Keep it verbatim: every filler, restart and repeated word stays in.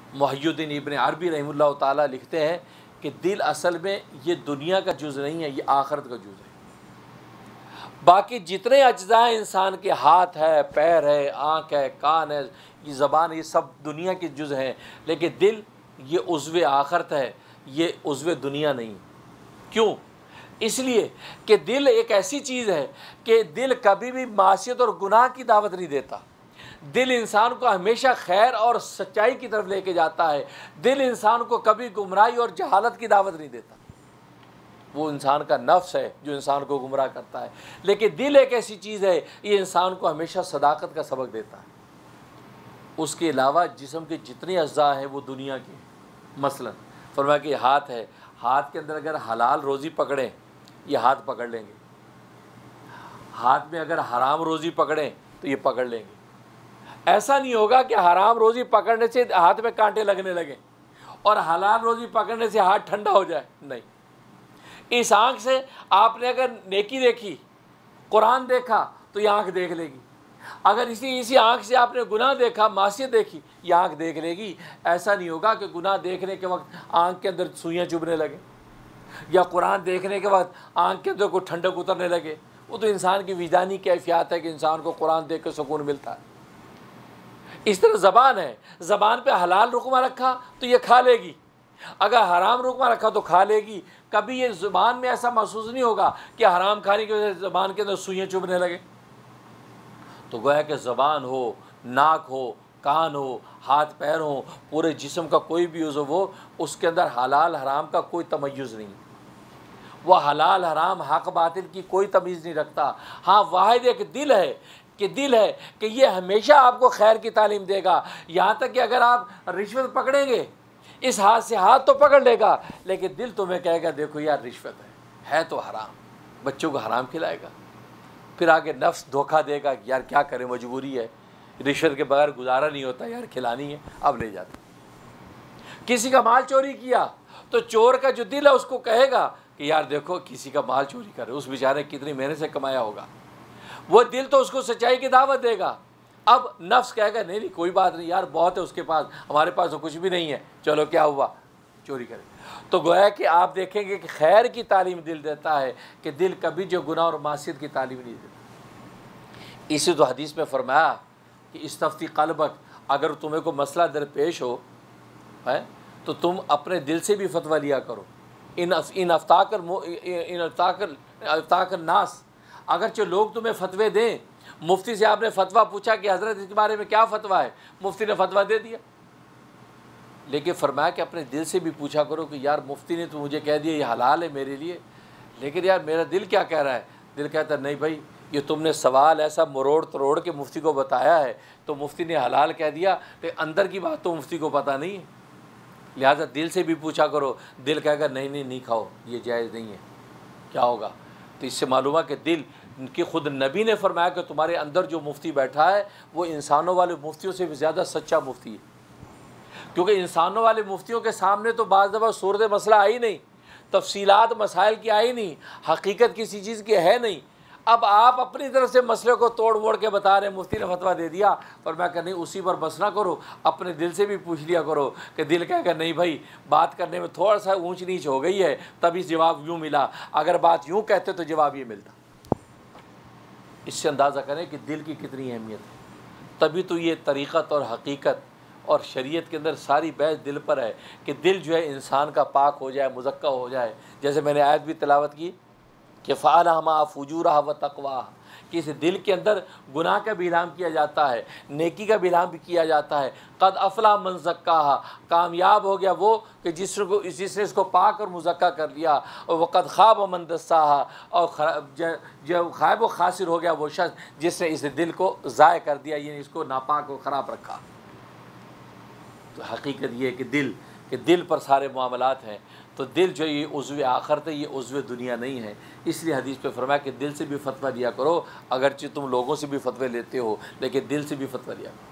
मुहय्यिद्दीन इब्न अरबी रहमतुल्लाह ताला लिखते हैं कि दिल असल में ये दुनिया का जुज़ नहीं है, ये आखिरत का जुज़ है। बाकी जितने अज्जा इंसान के, हाथ है, पैर है, आँख है, कान है, ये ज़बान, ये सब दुनिया के जुज़ हैं, लेकिन दिल ये उज़्व आखिरत है, ये उज़्व दुनिया नहीं। क्यों? इसलिए कि दिल एक ऐसी चीज़ है कि दिल कभी भी मासियत और गुनाह की दावत नहीं देता। दिल इंसान को हमेशा खैर और सच्चाई की तरफ लेके जाता है। दिल इंसान को कभी गुमराही और जहालत की दावत नहीं देता। वो इंसान का नफ्स है जो इंसान को गुमराह करता है, लेकिन दिल एक ऐसी चीज़ है, ये इंसान को हमेशा सदाकत का सबक देता है। उसके अलावा जिस्म के जितने अज़्ज़ा हैं वो दुनिया के। मसलन फरमाया कि हाथ है, हाथ के अंदर अगर हलाल रोज़ी पकड़ें, ये हाथ पकड़ लेंगे। हाथ में अगर हराम रोज़ी पकड़ें तो ये पकड़ लेंगे। ऐसा नहीं होगा कि हराम रोज़ी पकड़ने से हाथ में कांटे लगने लगें और हलाल रोज़ी पकड़ने से हाथ ठंडा हो जाए, नहीं। इस आँख से आपने अगर नेकी देखी, कुरान देखा, तो ये आँख देख लेगी। अगर इसी इसी आँख से आपने गुनाह देखा, मासियत देखी, ये आँख देख लेगी। ऐसा नहीं होगा कि गुनाह देखने के वक्त आँख के अंदर सुइयाँ चुभने लगे या कुरान देखने के वक्त आँख के अंदर कोई ठंडक उतरने लगे। वो तो इंसान की विजानी कैफियत है कि इंसान को कुरान देख कर सुकून मिलता है। इस तरह ज़बान है, ज़बान पे हलाल रुकमा रखा तो ये खा लेगी, अगर हराम रुकमा रखा तो खा लेगी। कभी ये ज़ुबान में ऐसा महसूस नहीं होगा कि हराम खाने की वजह से ज़बान के अंदर सुइयाँ चुभने लगे। तो गोया कि ज़बान हो, नाक हो, कान हो, हाथ पैर हो, पूरे जिस्म का कोई भी उज़्व हो, उसके अंदर हलाल हराम का कोई तमय्युज़ नहीं। वह हलाल हराम हक़ बातिल की कोई तमीज़ नहीं रखता। हाँ, वाहिद एक दिल है कि दिल है कि ये हमेशा आपको खैर की तालीम देगा। यहाँ तक कि अगर आप रिश्वत पकड़ेंगे, इस हाथ से हाथ तो पकड़ लेगा, लेकिन दिल तुम्हें कहेगा देखो यार रिश्वत है है तो हराम, बच्चों को हराम खिलाएगा। फिर आगे नफ्स धोखा देगा, यार क्या करें, मजबूरी है, रिश्वत के बगैर गुजारा नहीं होता, यार खिलानी है, अब ले जाते। किसी का माल चोरी किया तो चोर का जो दिल है उसको कहेगा कि यार देखो किसी का माल चोरी करे, उस बेचारे कितनी मेहनत से कमाया होगा। वो दिल तो उसको सच्चाई की दावत देगा। अब नफ्स कहेगा नहीं नहीं कोई बात नहीं यार, बहुत है उसके पास, हमारे पास तो कुछ भी नहीं है, चलो क्या हुआ, चोरी करे। तो गोया कि आप देखेंगे कि खैर की तालीम दिल देता है, कि दिल कभी जो गुनाह और मासियत की तालीम नहीं देता। इसी तो हदीस में फरमाया कि इस्तफ्ती क़ल्बक, अगर तुम्हें को मसला दरपेश हो है तो तुम अपने दिल से भी फतवा लिया करो। इन इन अफ्ताकर इन अफ्ताकर अफ्ताकर नास, अगर जो लोग तुम्हें फतवे दें, मुफ्ती से आपने फतवा पूछा कि हज़रत इसके बारे में क्या फ़तवा है, मुफ्ती ने फतवा दे दिया, लेकिन फरमाया कि अपने दिल से भी पूछा करो कि यार मुफ्ती ने तो मुझे कह दिया ये हलाल है मेरे लिए, लेकिन यार मेरा दिल क्या कह रहा है। दिल कहता है नहीं भाई, ये तुमने सवाल ऐसा मरोड़ तरोड़ के मुफ्ती को बताया है तो मुफ्ती ने हलाल कह दिया, लेकिन अंदर की बात तो मुफ्ती को पता नहीं है। लिहाजा दिल से भी पूछा करो। दिल कहेगा नहीं नहीं नहीं खाओ, ये जायज़ नहीं है, क्या होगा। तो इससे मालूम है कि दिल कि खुद नबी ने फरमाया कि तुम्हारे अंदर जो मुफ्ती बैठा है वो इंसानों वाले मुफ्तियों से भी ज़्यादा सच्चा मुफ्ती है, क्योंकि इंसानों वाले मुफ्तियों के सामने तो बाज़ दफ़ा सूरत मसला आई नहीं, तफसीलात मसाइल की आई नहीं, हकीकत किसी चीज़ की है नहीं। अब आप अपनी तरफ से मसले को तोड़ मोड़ के बता रहे, मुफ्ती ने फतवा दे दिया, पर मैं कह नहीं उसी पर बस ना करो, अपने दिल से भी पूछ लिया करो कि दिल कहेगा नहीं भाई बात करने में थोड़ा सा ऊंच नीच हो गई है तभी जवाब यूँ मिला, अगर बात यूँ कहते तो जवाब ये मिलता। इससे अंदाज़ा करें कि दिल की कितनी अहमियत है। तभी तो ये तरीक़त और हकीकत और शरीयत के अंदर सारी बहस दिल पर है कि दिल जो है इंसान का पाक हो जाए, मुज़क्का हो जाए। जैसे मैंने आयत भी तिलावत की कि फ़अलहमा फ़ुजूरहा व तक़वा, कि इस दिल के अंदर गुनाह का भी इल्हाम किया जाता है, नेकी का भी इल्हाम भी किया जाता है। क़द अफ़लह मन ज़क्काहा, कामयाब हो गया वो कि जिसको जिसने इसको पाक और मुज़क्का कर लिया, और वक़द ख़ाब मन दस्साहा, और जो ख़ायब व खासिर हो गया वो शख्स जिसने इस दिल को ज़ाय कर दिया, यानी इसको नापाक और ख़राब रखा। तो हकीकत ये है कि दिल कि दिल पर सारे मामलात हैं। तो दिल जो ये उज़्व आखिरत है, ये उज़्व दुनिया नहीं है। इसलिए हदीस पे फरमाया कि दिल से भी फतवा दिया करो, अगरचे तुम लोगों से भी फतवे लेते हो लेकिन दिल से भी फतवा दिया करो।